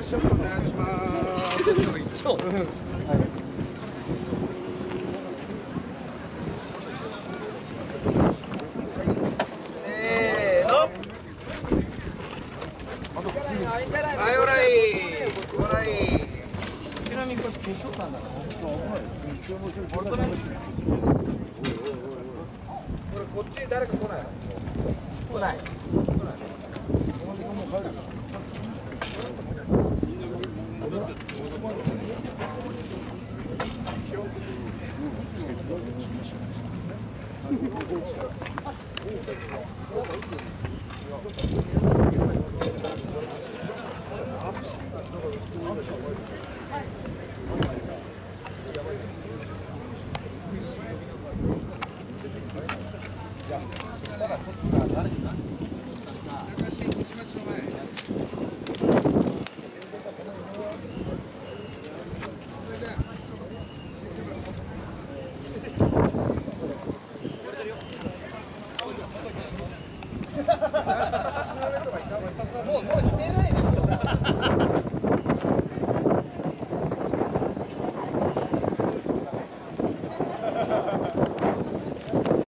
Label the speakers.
Speaker 1: ショットお願いします。そう。はい。せーの。はい、オライ。オライ。ちなみにこれ決勝なんだな。これこっち誰か来ないの？来ない。じゃあ、そしたらちょっと誰になる？